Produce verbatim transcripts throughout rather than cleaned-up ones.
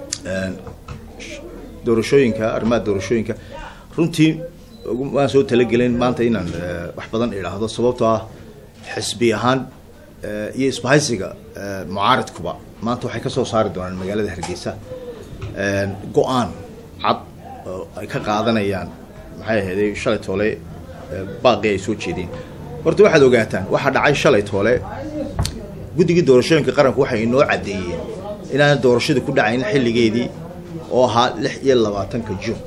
doorashooyinka arrimaha doorashooyinka runtii waan soo talagelin maanta inaan wax badan idhaahdo sababtoo ah xisbi ahaan iyo isbahaysiga mucaaradkuba maanta waxay ka soo saari doonaan magaalada Hargeysa go'aan cad oo ay ka qaadanayaan maxay ahayd shalay toole baaqi ay soo jeedeen horta waxaad ogaataan waxa dhacay shalay toole guddiga doorashooyinka qaranku waxay inoo cadeeyeen inaan doorashadu ku dhacayn xilligeedii oo ahaa lix iyo labaatanka Juun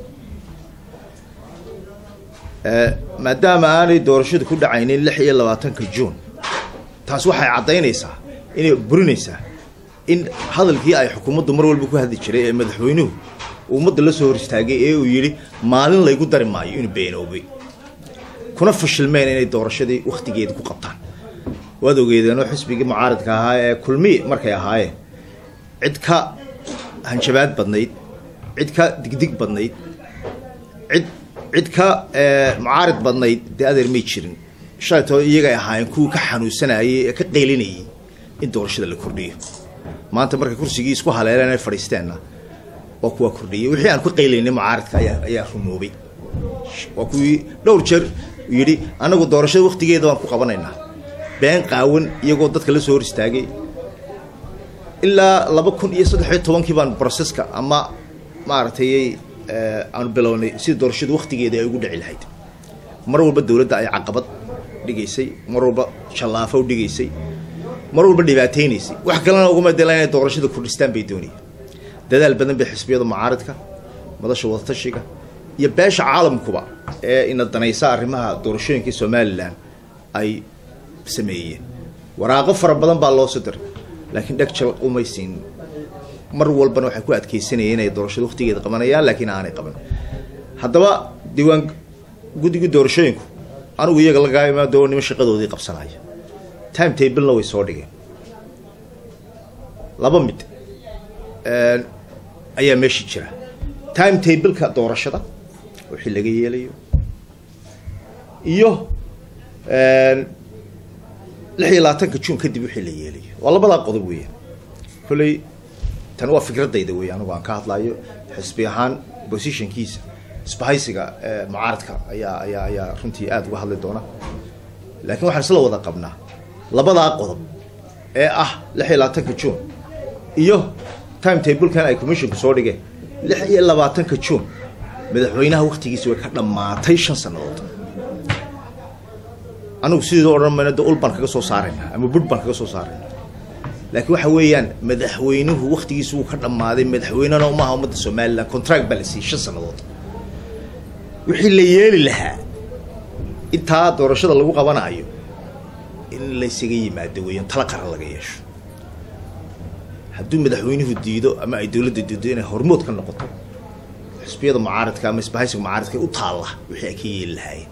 maadaama aanay doorashadu ku dhacaynin lix iyo labaatanka Juun taas waxay cadeynaysaa inay burinaysaa in hadalkii ay xukuumaddu mar walba ku hadli jiray ee madaxweynuhu ummadda la soo hor istaagay ee uu yiri maalin la igu dari maayo inuu beenoobay kuna fashilmeen inay doorashadii waqtigeeda ku qabtaan waad ogeedeen xisbiga mucaaradka ahaa ee kulmi markay ahaayeen cid ka hanjabaad badnayd cid ka digdig badnayd cid cid ka mucaarad badnayd dee adeer may jirin shalayto iyaga ahaayeen kuwa ka xanuunsanayay ee ka qeylinayay in doorashada la kordhiyo maanta marka kursigii isku haleeleen ay fadhiisteena waa kuwa kordhiyay wixii aan ku qeylinay mucaaradka ayaa ayaa rumoobay waa kuwii dhowr jeer yiri anagu doorashada waqtigeeda waan ku qabanaynaa been qaawan iyagoo dadka la soo hor istaagay ilaa laba kun iyo saddex iyo toban kii baan processka ama maartay aan bilownay si doorashada waqtigeeda ay ugu dhici lahayd mar walba dawladda ay caqabad dhigaysay mar walba shalaafo u dhigaysay mar walba dhibaateynaysay wax kalena ugu medelaan inay doorashada kordhistaan bay doonayeen dadaal badan bay xisbiyada mucaaradka madasha wadatashiga iyo beesha caalamkuba ee in danaysa arrimaha doorashooyinka Soomaaliland ay sameeyeen waraaqo fara badan baa loo soo diray laakiin dhagjal uma siin mar walba waxay ku adkeysanayeen inay doorashada waqtigeeda qabanayaan laakiin aanay qaban haddaba diiwaan guddiga doorashooyinku anigu iyaga laga yimaado doonimo shaqadoodii qabsanaya time table la way soo dhigeen laba mid ee ayaa meeshii jira time table ka doorashada wixii laga yeelayo iyo ee lix iyo labaatanka Juun kadib wixii la yeelayo waa labada qodob weeyaan kulay tan waa fikradayda weeyaan anigu aan ka hadlayo xisbi ahaan positionkiisa isbahaysiga mucaaradka ayaa ayaa ayaa runtii aad uga hadli doona laakiin waxaan isla wada qabnaa labada qodob ee ah lix iyo labaatanka Juun iyo time table kan ay commission soo dhigeen lix iyo labaatanka Juun madaxweynaha waqtigiisa way ka dhamaatay shan sanadood anigu sidoo oran manada ulban kaga soo saarayna ama budban kaga soo saarayna laakiin waxa weeyaan madaxweynuhu waqtigiisa uu ka dhamaaday madaxweynena uma aha ummadda Soomaaliland contract balance shan sanadood wixii la yeeli lahaa inta doorashada lagu qabanayo in la isaga yimaado weeyaan tala qaran laga yeesho haddii madaxweynuhu diido ama ay dawladda diido inay hormood ka noqoto xisbiyada mucaaradka ama isbahaysiga mucaaradka u taala wixii ay ka yeeli lahaayeen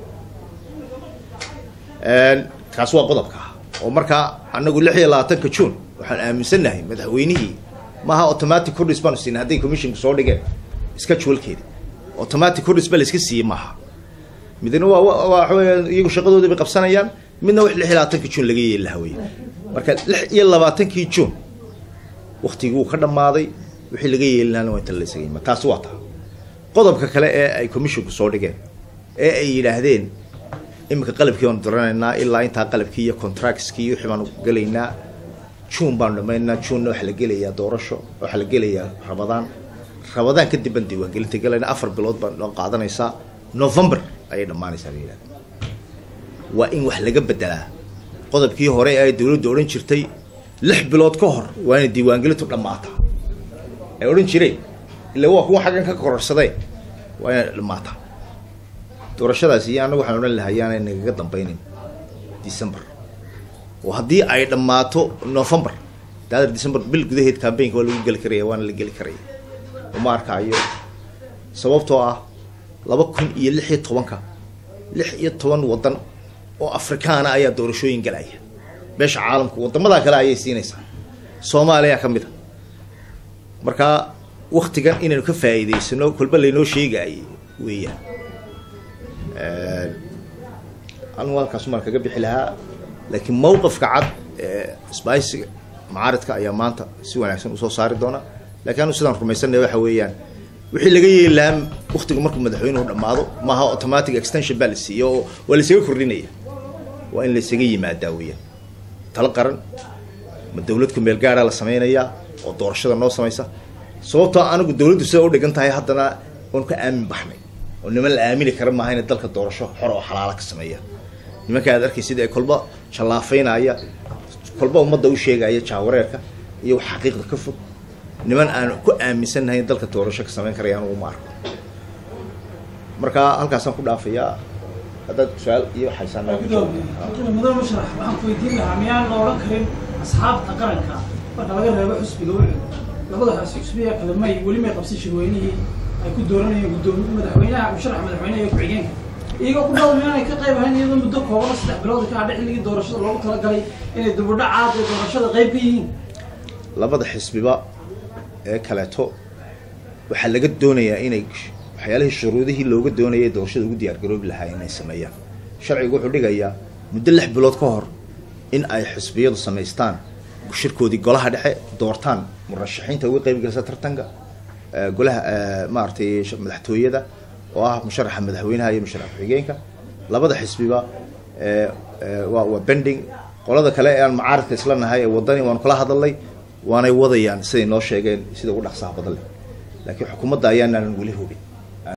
een kaas waa qodobka oo marka anagu lix iyo labaatanka Juun waxaan aaminsanahay madaxweynihii maaha automatic court response in hadii commission soo dhigeen schedule-keeda automatic court response iska sii maaha midna waa waxa weeyaan iyagu shaqadooda bay qabsanayaan midna wax lix iyo labaatanka Juun laga yeeli lahaa weey marka lix iyo labaatanka Juun waqtigu uu ka dhamaaday wixii laga yeelinaana waa inta la isagay ma taas waa taa qodobka kale ee ay commission soo dhigeen ee ay yiraahdeen imika qalabkii aan dooranayna ilaa inta qalabkii iyo contractskii wixii baan galeynaa Juun baan dhameynaa Juun waxa la gelayaa doorasho waxa la gelayaa Ramadaan Ramadaan kadib baan diiwaan gelinta galayna afar bilood baan loo qaadanaysaa November ay dhamaanaysaa wiilal waa in wax laga bedelaa qodobkii hore ay dawladdu oran jirtay lix bilood ka hor waa in diiwaan gelintu dhamaata ay oran jireen ilaa waa kuwa xagan ka kororsaday waa in dhamaata doorashadaasi anagu waxaan oran lahaa yaana inaga dambaynin December oo hadii ay dhamaato November daadar December bil gudaheed campaign-ka waa lagu gali karaa waana la gali karaa uma arkayo sababtoo ah laba kun iyo lix iyo toban-ka lix iyo toban wadan oo Afrikaan ah ayaa doorashooyin galaya beesha caalamku wadamada kale ayay siinaysaa Soomaaliya kamid ah marka waqtigan inaynu ka faa'iideysano kulba leeno sheegay weeyaan ee anu halkaas marka ka bixi lahaa laakiin mowqifka cad ee isbahaysiga mucaaradka ayaa maanta si wanaagsan u soo saari doona laakiin anu sidaan rumaysanay waxa weeyaan wixii laga yeelaan waqtiga markuu madaxweynuhu dhamaado maaha automatic extension baa la siiyo waa la isaga kordhinaya waa in la isaga yimaadaa weeyaan tala qaran ma dawladku meel gaara la sameeynaya oo doorashada noo sameeysa sababtoo anigu dawladdu sida u dhigan tahay haddana waan ka aamin baxnay oo niman la aamini kara maaha in dalka doorasho xor oo xalaal ka sameeya nimanka aad arkaysid ee kolba jalaafeynaya kolba ummadda u sheegaya jaawareerka iyo xaqiiqda ka fog niman aan ku aaminsanahay in dalka doorasho ka sameyn karayaan ugu maarko marka halkaasaan ku dhaafayaa hadda su'aal iyo xaysan madam musharax waxaan ku weydiin lahaa miyaan la oran karin asxaabta qaranka marka laga reebo xisbiga weyn labada xisbiya kale may weli may qabsan shirweynihii ay ku dooranayeen gudoomiyaha madaxweynaha musharax madaxweynaha iyo ku-xigeenka iyagoo ku dhaw inay ka qayb ahayn iyadoo muddo kooban saddex bilood ka hadhay xilligii doorashada loogu talagalay inay dibudhacaad ee doorashada qayb ka yihiin labada xisbiba ee kaleeto waxaa laga doonayaa inay waxyaalihii shuruudihii looga doonayay doorashada ugu diyaar garoobi lahaa inay sameeyaan sharcigu wuxuu dhigayaa muddo lix bilood ka hor in ay xisbiyadu samaystaan shirkoodii golaha dhexe doortaan murashaxiinta uga qayb galsa tartanka golaha maartay madaxtooyada oo ah musharaxa madaxweynaha iyo musharax ku-xigeenka labada xisbiba waa waa bending qolada kale ee aan mucaaradka isla nahay ee wadani waan kula hadalnay waanay wadayaan siday noo sheegeen sida ugu dhaqsaha badan leh laakiin xukuumadda ayaanaan weli hubin